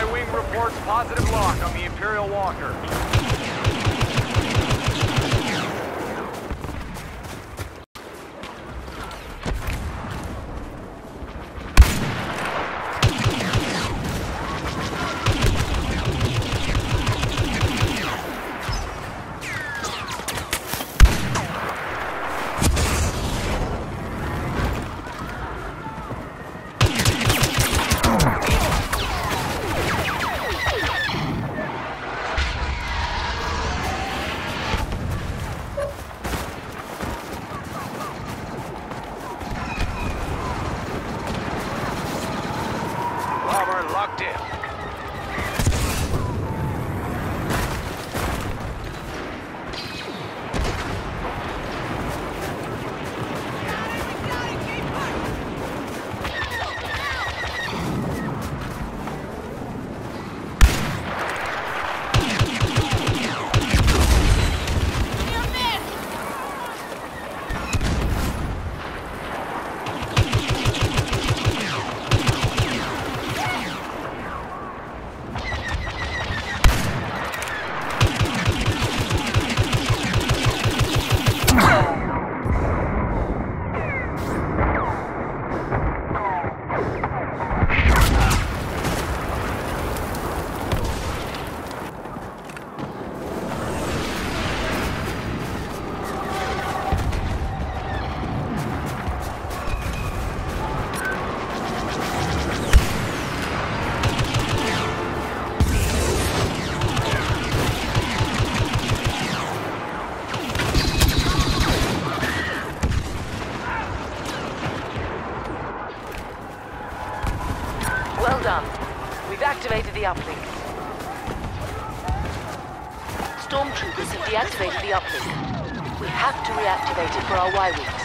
Y-wing reports positive lock on the Imperial Walker. Locked in. Well done. We've activated the uplink. Stormtroopers have deactivated the uplink. We have to reactivate it for our Y-wings.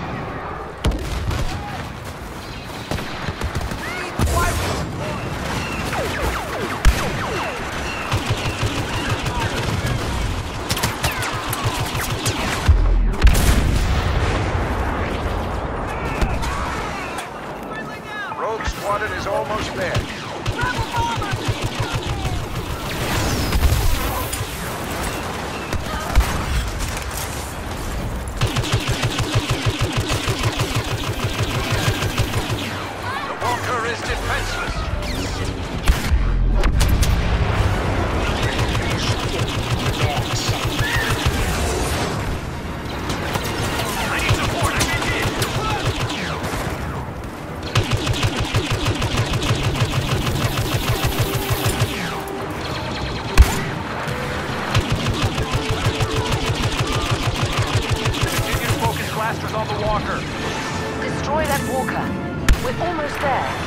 Rogue Squadron is almost there. The Walker is defenseless. I need support. I need it. Blasters on the Walker. Destroy that Walker. We're almost there.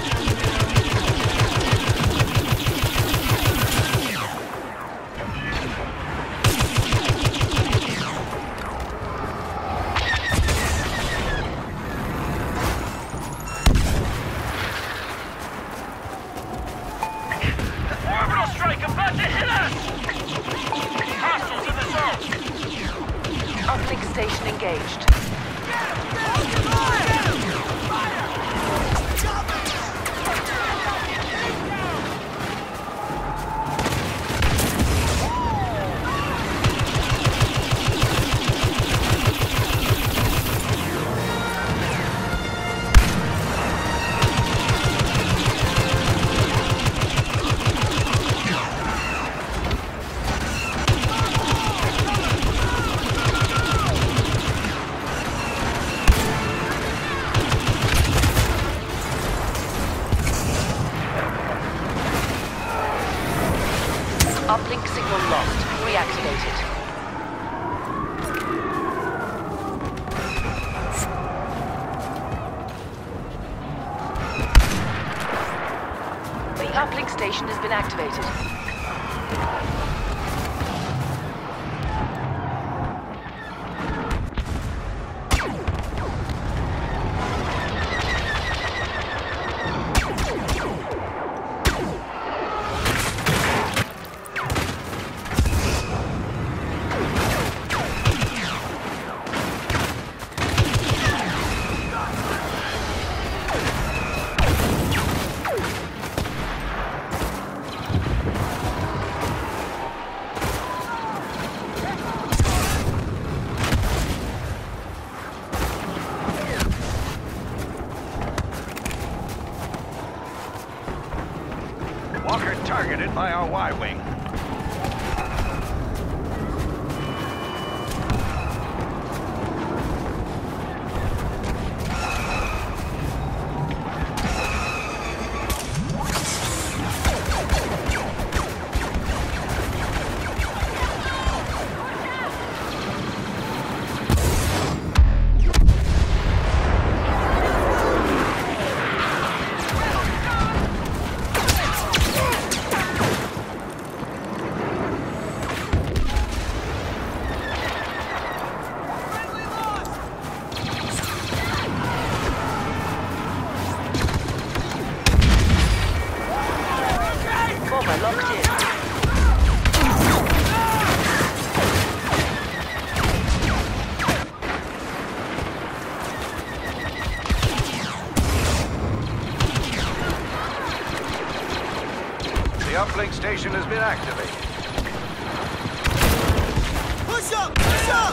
Orbital strike about to hit us! Hostiles in the zone! Uplink station engaged. Uplink signal lost. Reactivated. The uplink station has been activated. Walker targeted by our Y-wing. Locked in. The uplink station has been activated. Push up! Push up!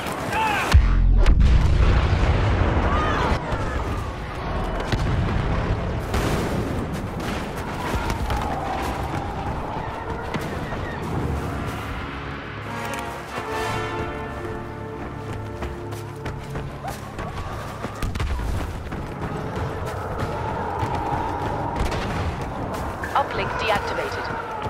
Uplink deactivated.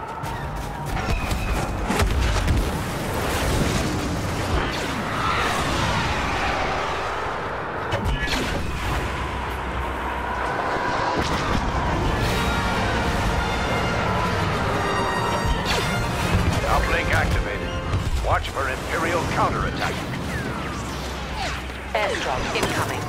Uplink activated. Watch for Imperial counterattack. Airstrike incoming.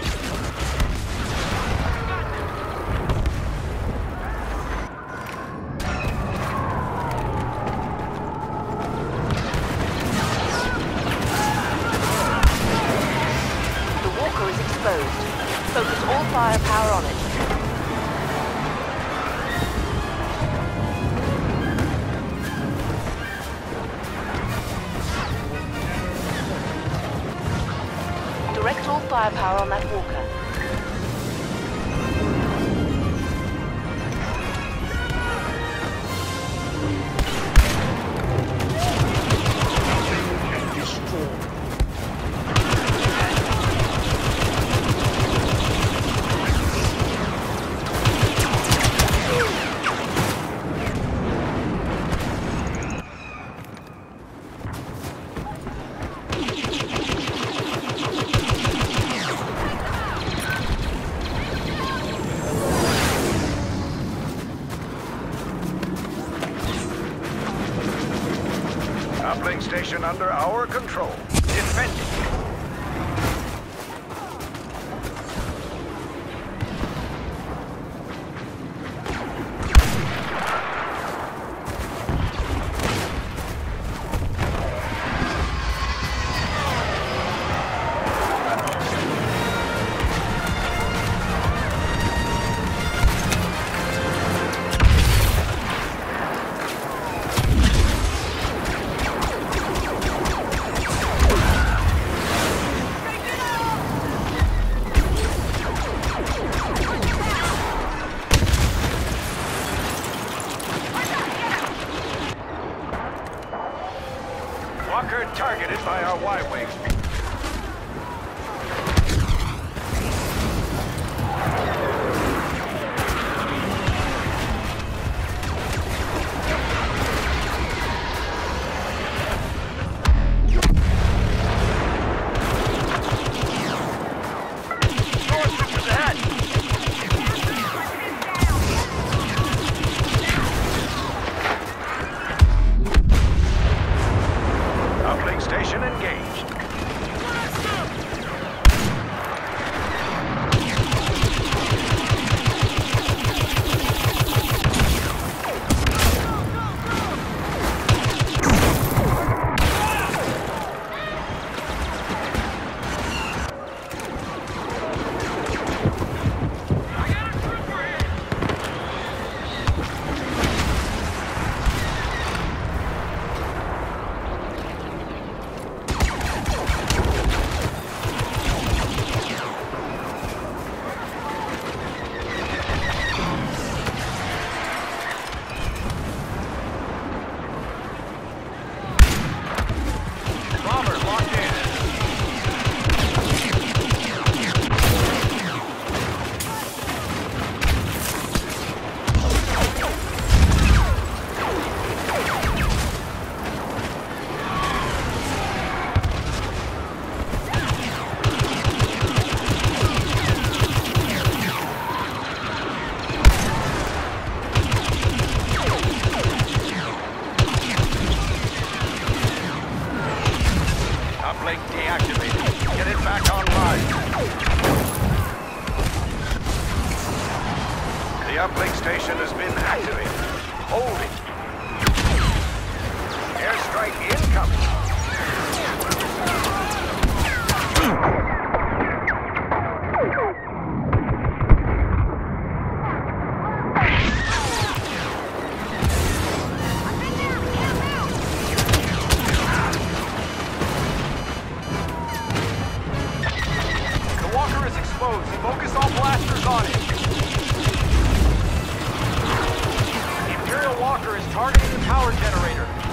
Is exposed. Focus all firepower on it. Direct all firepower on that walker. Uplink station under our control. Defend it. Walker targeted by our Y-wing. Station engaged. Weapon activated. Hold it. Airstrike incoming. The walker is exposed. Focus all blasters on it. The Imperial walker is targeting the power generator.